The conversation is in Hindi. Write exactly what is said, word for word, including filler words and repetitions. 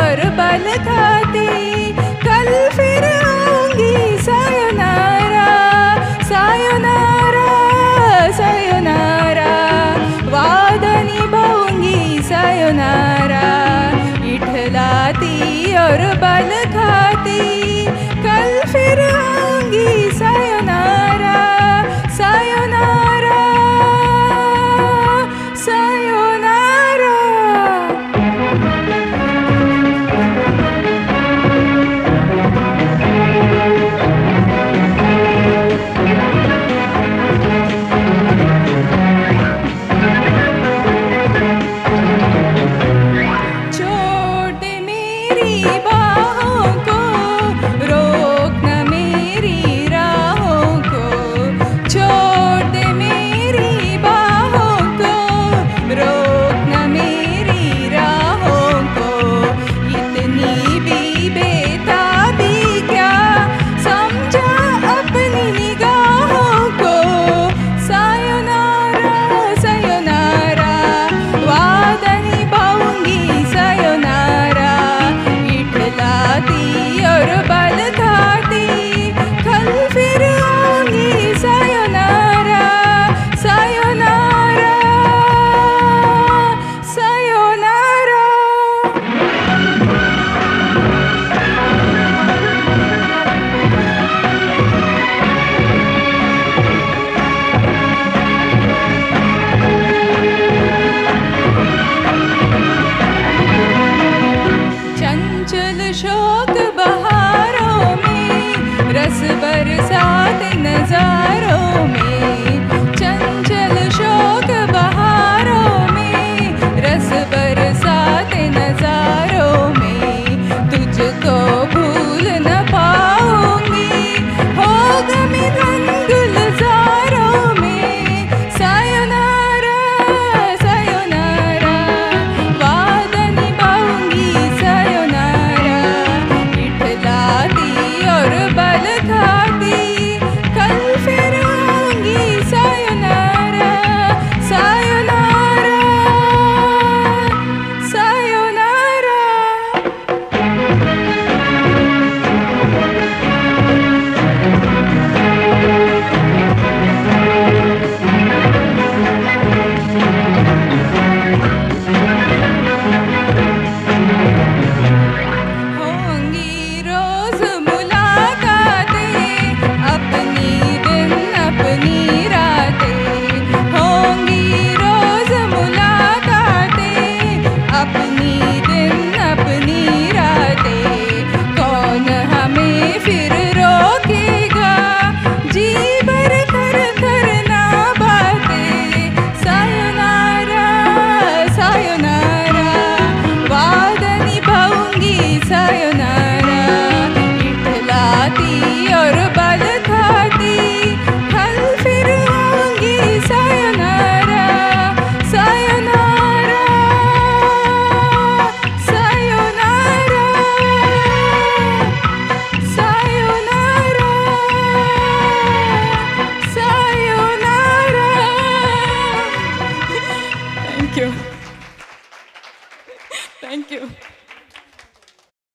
और बल खाती, कल फिर आऊंगी सायोनारा, सायोनारा, सायोनारा, वादा निभाऊंगी सायोनारा, इठलाती और बल खाती, कल फिर आऊंगी सायोनारा, सायोनारा, सायोनारा। छोड़ दे मेरी बाहों को, रोक न मेरी राहों को, छोड़ दे मेरी बाहों को, रोक न मेरी राहों को, इतनी भी बेताबी क्या समझा अपनी निगाहों को, सायोनारा, सायोनारा, वादा निभाऊंगी सायोनारा, इठलाती और बल खाती, कल फिर आऊंगी सायोनारा, सायोनारा, सायोनारा। चंचल शौक बहारों में, रस बरसात नजारों में, चंचल शौक बहारों में, रस बरसात नजारों में, तुझको भूल न पाऊंगी, होगा मिलन गुलजारों में, सायोनारा, सायोनारा, वादा निभाऊंगी सायोनारा, इठलाती और बल खाती, कल फिर आऊंगी सायोनारा, सायोनारा, सायोनारा। होंगी रोज मुलाकातें, अपनी दिन अपनी रातें, होंगी रोज मुलाकातें, अपनी दिन अपनी रातें, कौन हमें फिर रोकेगा, जी भर कर करना बातें, सायोनारा, सायोनारा, वादा निभाऊंगी सायोनारा, इठलाती और बल खाती, कल फिर आऊंगी सायोनारा, सायोनारा, सायोनारा, सायोनारा, सायोनारा। Thank you, thank you.